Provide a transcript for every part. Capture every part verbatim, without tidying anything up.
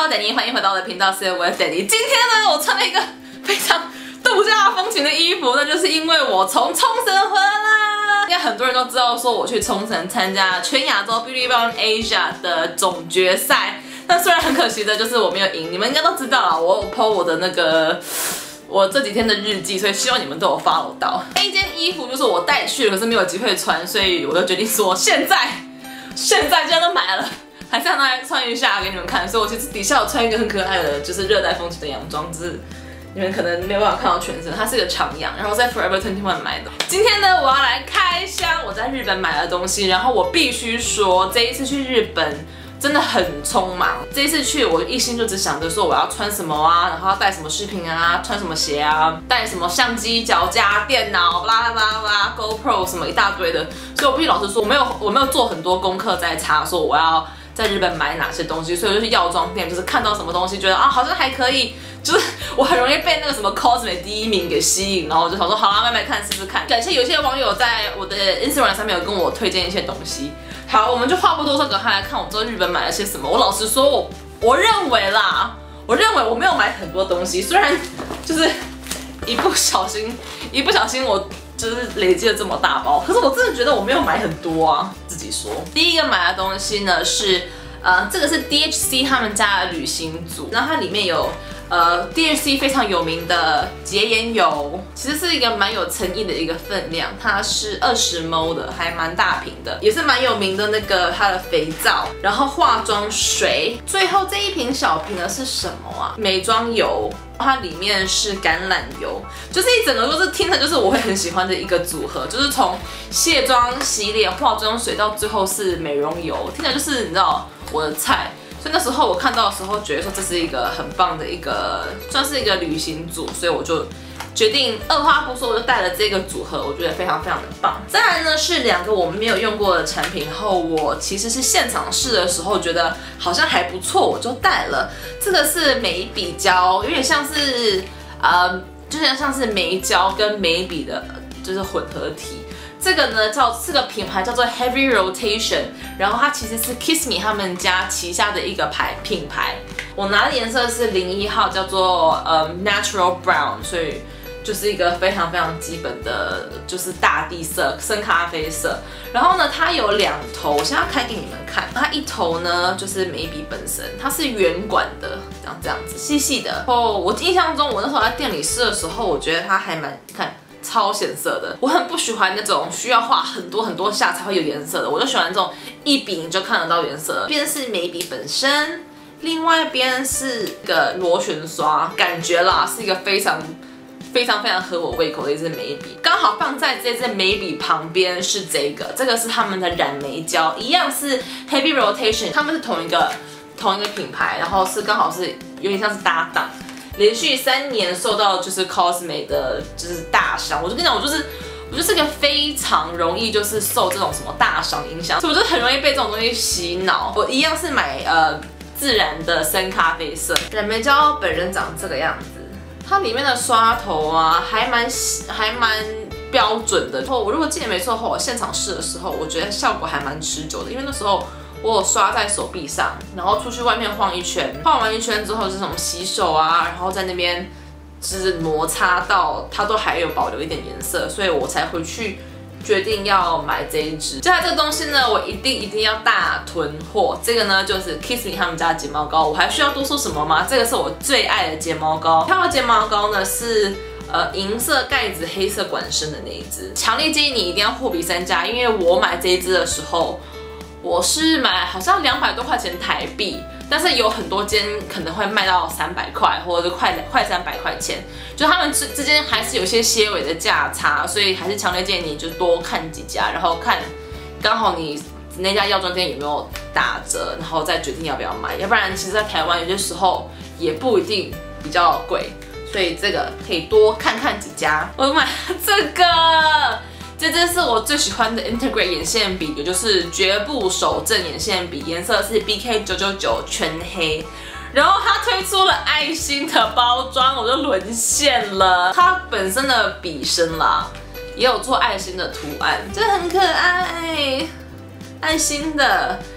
Hello， Danny， 欢迎回到我的频道，是我的 Danny。今天呢，我穿了一个非常度假风情的衣服，那就是因为我从冲绳回来啦。应该很多人都知道，说我去冲绳参加全亚洲 Beauty Bound Asia 的总决赛。但虽然很可惜的就是我没有赢，你们应该都知道啦，我有 po 我的那个。我这几天的日记，所以希望你们都有 follow 到。那一件衣服就是我带去了，可是没有机会穿，所以我就决定说，现在现在既然都买了，还是要拿来穿一下给你们看。所以我其实底下有穿一个很可爱的，就是热带风情的洋装，就是你们可能没有办法看到全身，它是一个长洋，然后在 Forever 二十一买的。今天呢，我要来开箱我在日本买的东西，然后我必须说，这一次去日本。真的很匆忙，这一次去我一心就只想着说我要穿什么啊，然后要带什么饰品啊，穿什么鞋啊，带什么相机、脚架、电脑，啦啦啦啦 ，GoPro 什么一大堆的。所以我必须老实说，我没有我没有做很多功课在查说我要在日本买哪些东西，所以我就去药妆店，就是看到什么东西觉得啊好像还可以，就是我很容易被那个什么 Cosme 第一名给吸引，然后我就想说好啦，买买看试试看。感谢有些网友在我的 Instagram 上面有跟我推荐一些东西。好，我们就话不多说，赶快来看我在日本买了些什么。我老实说，我我认为啦，我认为我没有买很多东西，虽然就是一不小心，一不小心我就是累积了这么大包，可是我真的觉得我没有买很多啊。自己说，第一个买的东西呢是，呃，这个是 D H C 他们家的旅行组，然后它里面有。呃 ，D H C 非常有名的洁颜油，其实是一个蛮有诚意的一个分量，它是二十 ml 的，还蛮大瓶的，也是蛮有名的那个它的肥皂，然后化妆水，最后这一瓶小瓶的是什么啊？美妆油，它里面是橄榄油，就是一整个都是听着就是我会很喜欢的一个组合，就是从卸妆、洗脸、化妆水到最后是美容油，听起来就是你知道我的菜。所以那时候我看到的时候，觉得说这是一个很棒的一个，算是一个旅行组，所以我就决定二话不说，我就带了这个组合，我觉得非常非常的棒。再来呢是两个我们没有用过的产品，然后我其实是现场试的时候觉得好像还不错，我就带了。这个是眉笔胶，有点像是呃，就像像是眉胶跟眉笔的，就是混合体。这个呢叫这个品牌叫做 Heavy Rotation， 然后它其实是 Kiss Me 他们家旗下的一个牌品牌。我拿的颜色是零一号，叫做呃 Natural Brown， 所以就是一个非常非常基本的，就是大地色、深咖啡色。然后呢，它有两头，我现在开给你们看。它一头呢就是眉笔本身，它是圆管的，这样这样子细细的。然后我印象中，我那时候在店里试的时候，我觉得它还蛮看。超显色的，我很不喜欢那种需要画很多很多下才会有颜色的，我就喜欢这种一笔你就看得到颜色。一边是眉笔本身，另外一边是一个螺旋刷，感觉啦是一个非常非常非常合我胃口的一支眉笔。刚好放在这支眉笔旁边是这个，这个是他们的染眉胶，一样是 Heavy Rotation， 他们是同一个同一个品牌，然后是刚好是有点像是搭档。连续三年受到就是 Cosme 的就是大伤，我就跟你讲，我就是我就是个非常容易就是受这种什么大伤影响，所以我就很容易被这种东西洗脑。我一样是买呃自然的深咖啡色染眉胶，本人长这个样子，它里面的刷头啊还蛮还蛮标准的。然后我如果记得没错的话，我现场试的时候，我觉得效果还蛮持久的，因为那时候。我有刷在手臂上，然后出去外面晃一圈，晃完一圈之后是什么洗手啊，然后在那边就是摩擦到它都还有保留一点颜色，所以我才回去决定要买这一支。接下来这个东西呢，我一定一定要大囤货。这个呢就是 Kiss Me 他们家的睫毛膏，我还需要多说什么吗？这个是我最爱的睫毛膏。它的睫毛膏呢是。呃，银色盖子、黑色管身的那一支，强烈建议你一定要货比三家，因为我买这一支的时候。我是买好像两百多块钱台币，但是有很多间可能会卖到三百块，或者是快快三百块钱，就他们之之间还是有些些微的价差，所以还是强烈建议你就多看几家，然后看刚好你那家药妆店有没有打折，然后再决定要不要买，要不然其实在台湾有些时候也不一定比较贵，所以这个可以多看看几家。我买这个。这支是我最喜欢的 Integrate 眼线笔，也就是绝不手正眼线笔，颜色是 B K 九九九全黑。然后它推出了爱心的包装，我就沦陷了。它本身的笔身啦，也有做爱心的图案，这很可爱，爱心的。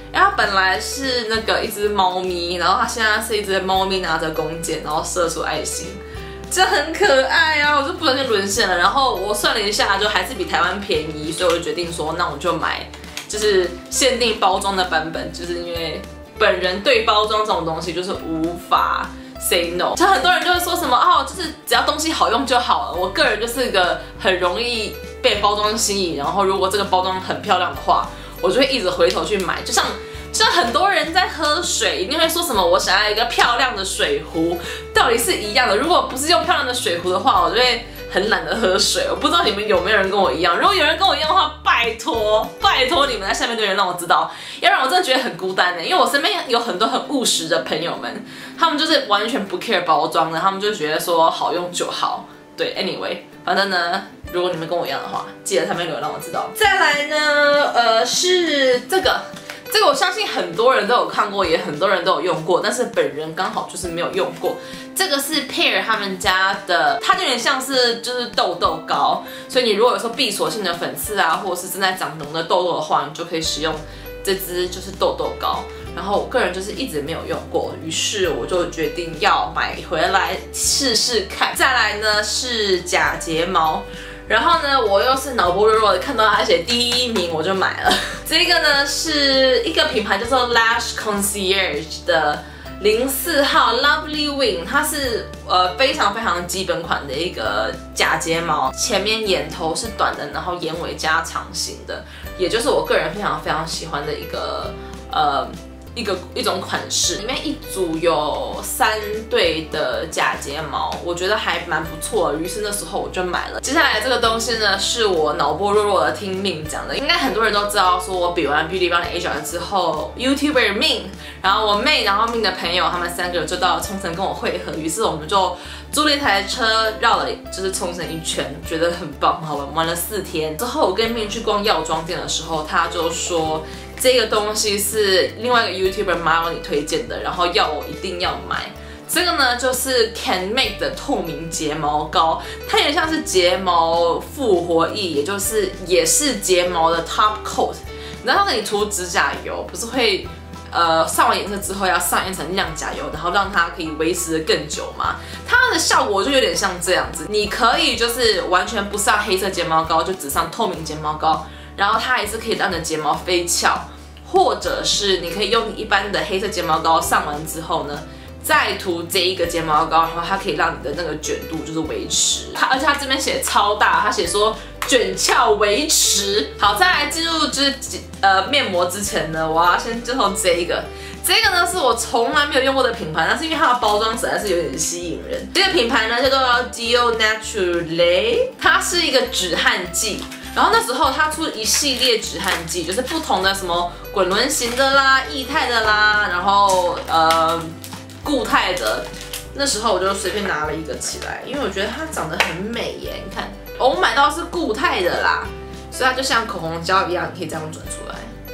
然后它本来是那个一只猫咪，然后它现在是一只猫咪拿着弓箭，然后射出爱心，这很可爱啊！我就不小心沦陷了。然后我算了一下，就还是比台湾便宜，所以我就决定说，那我就买就是限定包装的版本，就是因为本人对包装这种东西就是无法 say no。就很多人就会说什么哦，就是只要东西好用就好了。我个人就是一个很容易被包装吸引，然后如果这个包装很漂亮的话，我就会一直回头去买。就像就像很多人在喝水，一定会说什么我想要一个漂亮的水壶，道理是一样的。如果不是用漂亮的水壶的话，我就会很懒得喝水。我不知道你们有没有人跟我一样，如果有人跟我一样的话，拜托拜托你们在下面留言让我知道，要不然我真的觉得很孤单的。因为我身边有很多很务实的朋友们，他们就是完全不 care 包装的，他们就觉得说好用就好。对 ，anyway， 反正呢，如果你们跟我一样的话，记得下面留言让我知道。再来呢，呃，是这个。这个我相信很多人都有看过，也很多人都有用过，但是本人刚好就是没有用过。这个是 Pear 他们家的，它有点像是就是痘痘膏，所以你如果有说闭锁性的粉刺啊，或者是正在长脓的痘痘的话，你就可以使用这支就是痘痘膏。然后我个人就是一直没有用过，于是我就决定要买回来试试看。再来呢是假睫毛。然后呢，我又是脑波弱弱的，看到它写第一名我就买了。这个呢是一个品牌叫做 Lash Concierge 的零四号 Lovely Wing， 它是呃非常非常基本款的一个假睫毛，前面眼头是短的，然后眼尾加长型的，也就是我个人非常非常喜欢的一个呃。一个一种款式，里面一组有三对的假睫毛，我觉得还蛮不错的，于是那时候我就买了。接下来这个东西呢，是我脑波弱弱的听命讲的，应该很多人都知道，说我比完 Beauty Bound A 角之后 ，YouTuber 命，然后我妹，然后命的朋友，他们三个就到冲绳跟我会合，于是我们就租了一台车绕了就是冲绳一圈，觉得很棒，好玩，玩了四天之后，我跟命去逛药妆店的时候，他就说。这个东西是另外一个 YouTuber Marley 推荐的，然后要我一定要买。这个呢就是 Can Make 的透明睫毛膏，它有点像是睫毛复活液，也就是也是睫毛的 Top Coat。然后你涂指甲油，不是会呃上完颜色之后要上一层亮甲油，然后让它可以维持得更久吗？它的效果就有点像这样子，你可以就是完全不上黑色睫毛膏，就只上透明睫毛膏。然后它还是可以让你的睫毛飞翘，或者是你可以用你一般的黑色睫毛膏上完之后呢，再涂这一个睫毛膏，然后它可以让你的那个卷度就是维持。它而且它这边写超大，它写说卷翘维持。好，再来进入就是呃面膜之前呢，我要先介绍这一个。这个呢是我从来没有用过的品牌，但是因为它的包装实在是有点吸引人。这个品牌呢叫做 Dio Naturale， 它是一个止汗剂。然后那时候它出一系列止汗剂，就是不同的什么滚轮型的啦、液态的啦，然后呃固态的。那时候我就随便拿了一个起来，因为我觉得它长得很美耶。你看，我买到的是固态的啦，所以它就像口红胶一样，你可以这样转出来。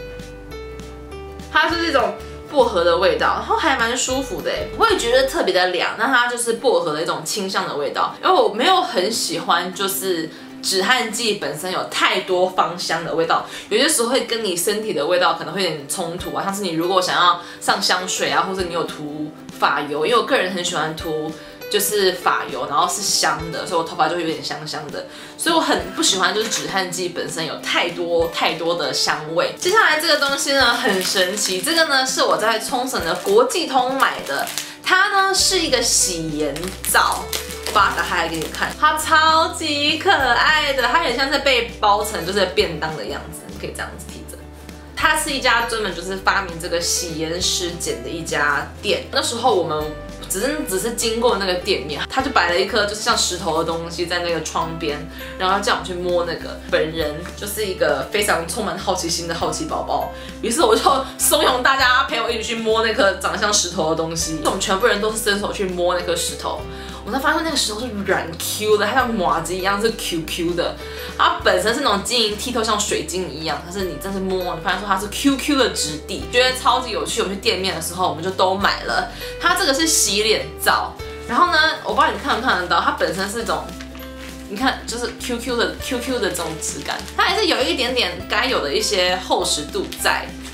它是这种薄荷的味道，然后还蛮舒服的耶，不会觉得特别的凉。那它就是薄荷的一种清香的味道，因为我没有很喜欢就是。止汗剂本身有太多芳香的味道，有些时候会跟你身体的味道可能会有点冲突啊。像是你如果想要上香水啊，或者你有涂发油，因为我个人很喜欢涂就是发油，然后是香的，所以我头发就会有点香香的。所以我很不喜欢就是止汗剂本身有太多太多的香味。接下来这个东西呢很神奇，这个呢是我在冲绳的国际通买的，它呢是一个洗颜皂。把它打开来给你看，它超级可爱的，它有点像是被包成就是便当的样子，你可以这样子提着。它是一家专门就是发明这个洗颜湿剪的一家店。那时候我们只是只是经过那个店面，他就摆了一颗就是像石头的东西在那个窗边，然后叫我们去摸那个。本人就是一个非常充满好奇心的好奇宝宝，于是我就怂恿大家陪我一起去摸那颗长得像石头的东西。我们全部人都是伸手去摸那颗石头。我才发现那个石头是软 Q 的，它像麻子一样是 Q Q 的。它本身是那种晶莹剔透，像水晶一样。但是你真是摸，你发现说它是 Q Q 的质地，觉得超级有趣。我们去店面的时候，我们就都买了。它这个是洗脸皂，然后呢，我不知道你看不看得到，它本身是一种，你看就是 Q Q 的 Q Q 的这种质感，它还是有一点点该有的一些厚实度在。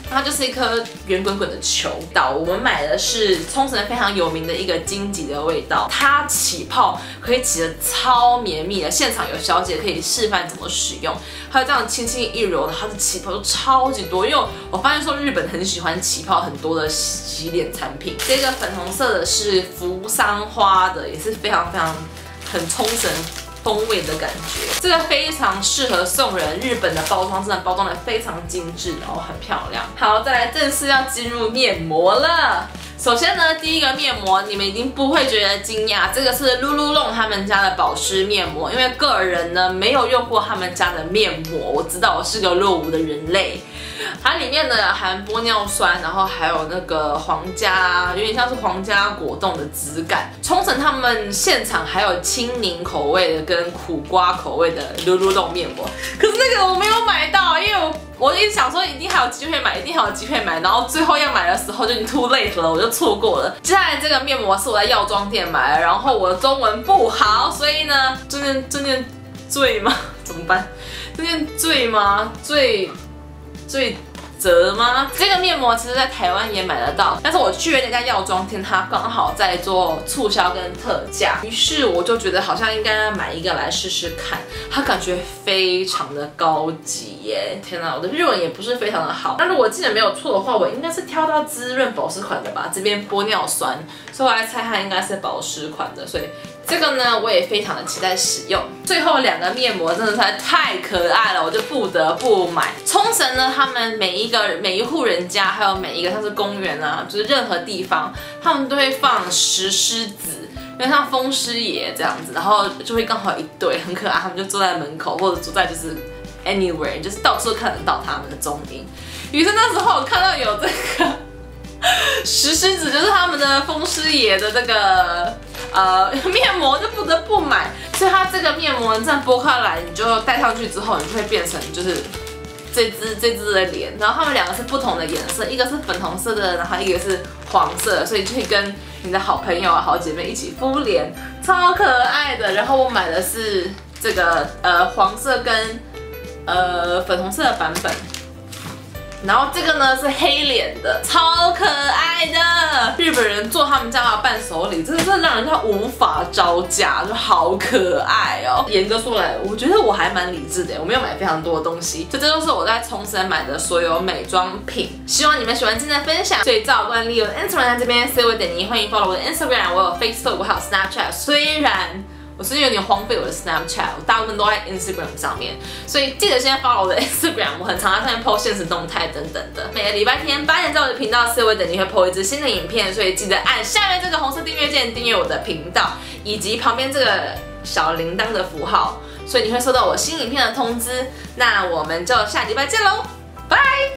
它就是一颗圆滚滚的球。岛我们买的是冲绳非常有名的一个荆棘的味道，它起泡可以起得超绵密的，现场有小姐可以示范怎么使用，还有这样轻轻一揉的，它的起泡就超级多。因为我发现说日本很喜欢起泡很多的洗脸产品，这个粉红色的是扶桑花的，也是非常非常很冲绳风味的感觉，这个非常适合送人。日本的包装真的包装的非常精致，然后很漂亮。好，再来正式要进入面膜了。首先呢，第一个面膜你们一定不会觉得惊讶，这个是 Lululemon 他们家的保湿面膜。因为个人呢没有用过他们家的面膜，我知道我是个落伍的人类。它里面呢含玻尿酸，然后还有那个皇家，有点像是皇家果冻的质感。冲绳他们现场还有青柠口味的跟苦瓜口味的 Lululemon 面膜，可是那个我没有买到，因为我我一直想说一定还有机会买，一定还有机会买，然后最后要买的时候就已经 too late 了，我就错过了。接下来这个面膜是我在药妆店买的，然后我的中文不好，所以呢，这念这念醉吗？怎么办？这念醉吗？醉。最折吗？这个面膜其实在台湾也买得到，但是我去了那家药妆店，它刚好在做促销跟特价，于是我就觉得好像应该买一个来试试看。它感觉非常的高级耶！天哪，我的日文也不是非常的好。那如果记得没有错的话，我应该是挑到滋润保湿款的吧？这边玻尿酸，所以我来猜它应该是保湿款的，所以。这个呢，我也非常的期待使用。最后两个面膜真的是太可爱了，我就不得不买。冲绳呢，他们每一个每一户人家，还有每一个像是公园啊，就是任何地方，他们都会放石狮子，因为像风狮爷这样子，然后就会刚好一对，很可爱。他们就坐在门口，或者坐在就是 anywhere， 就是到处看得到他们的踪影。于是那时候我看到有这个。石狮子就是他们的风狮爷的这个呃面膜，就不得不买。所以它这个面膜这样剥开来，你就戴上去之后，你就会变成就是这只这只的脸。然后它们两个是不同的颜色，一个是粉红色的，然后一个是黄色，所以就可以跟你的好朋友啊、好姐妹一起敷脸，超可爱的。然后我买的是这个呃黄色跟呃粉红色的版本。然后这个呢是黑脸的，超可爱的。日本人做他们家的伴手礼，真的是让人家无法招架，就好可爱哦。严格说来，我觉得我还蛮理智的，我没有买非常多的东西。所以这就是我在冲绳买的所有美妆品。希望你们喜欢今天的分享。所以照惯例，我的 Instagram 在这边 ，C 位等你，欢迎 follow 我的 Instagram， 我有 Facebook， 我还有 Snapchat。虽然我最近有点荒废我的 Snapchat， 我大部分都在 Instagram 上面，所以记得先 follow 我的 Instagram， 我很常在上面 po 现实动态等等的。每个礼拜天八点在我的频道思维等你会 po 一支新的影片，所以记得按下面这个红色订阅键订阅我的频道，以及旁边这个小铃铛的符号，所以你会收到我新影片的通知。那我们就下礼拜见喽，拜。